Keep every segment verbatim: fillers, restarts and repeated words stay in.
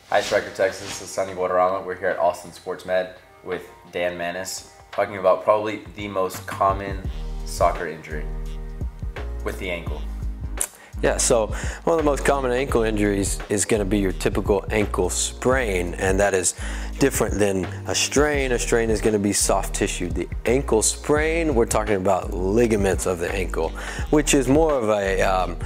Hi Striker Texas, this is Sonny Guadarrama. We're here at Austin Sports Med with Dan Manis, talking about probably the most common soccer injury with the ankle. Yeah, so one of the most common ankle injuries is going to be your typical ankle sprain, and that is different than a strain. A strain is going to be soft tissue. The ankle sprain, we're talking about ligaments of the ankle, which is more of a um,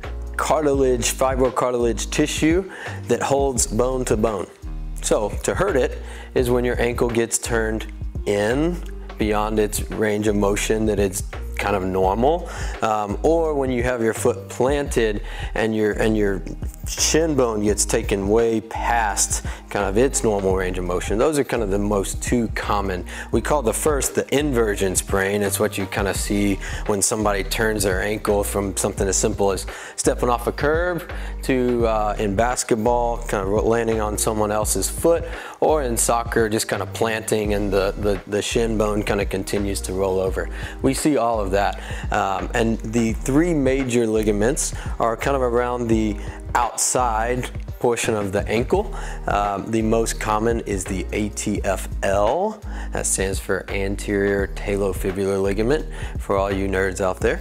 cartilage, fibrocartilage tissue that holds bone to bone. So to hurt it is when your ankle gets turned in beyond its range of motion that it's kind of normal, um, or when you have your foot planted and your and your shin bone gets taken way past kind of its normal range of motion. Those are kind of the most two common. We call the first the inversion sprain. It's what you kind of see when somebody turns their ankle from something as simple as stepping off a curb to uh, in basketball kind of landing on someone else's foot, or in soccer just kind of planting and the, the, the shin bone kind of continues to roll over. We see all of that. Um, and the three major ligaments are kind of around the outside portion of the ankle. Um, the most common is the A T F L. That stands for anterior talofibular ligament for all you nerds out there.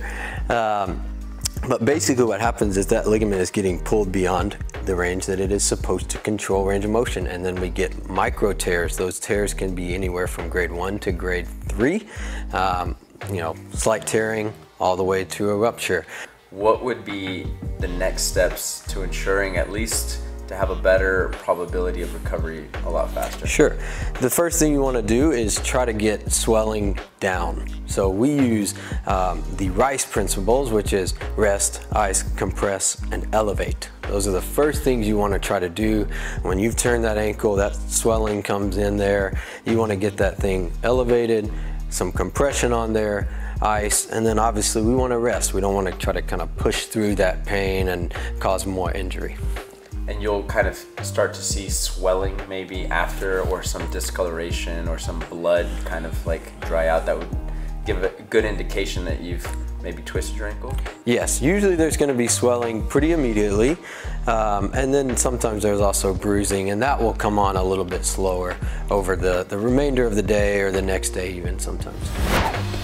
Um, but basically what happens is that ligament is getting pulled beyond the range that it is supposed to control range of motion, and then we get micro tears. Those tears can be anywhere from grade one to grade three. Um, you know, slight tearing all the way to a rupture. What would be the next steps to ensuring at least to have a better probability of recovery a lot faster? Sure. The first thing you want to do is try to get swelling down. So we use um, the RICE principles, which is rest, ice, compress, and elevate. Those are the first things you want to try to do. When you've turned that ankle, that swelling comes in there. You want to get that thing elevated, some compression on there, ice, and then obviously we want to rest. We don't want to try to kind of push through that pain and cause more injury. And you'll kind of start to see swelling maybe after, or some discoloration or some blood kind of like dry out. That would give a good indication that you've maybe twisted your ankle? Yes, usually there's going to be swelling pretty immediately, um, and then sometimes there's also bruising, and that will come on a little bit slower over the, the remainder of the day or the next day even sometimes.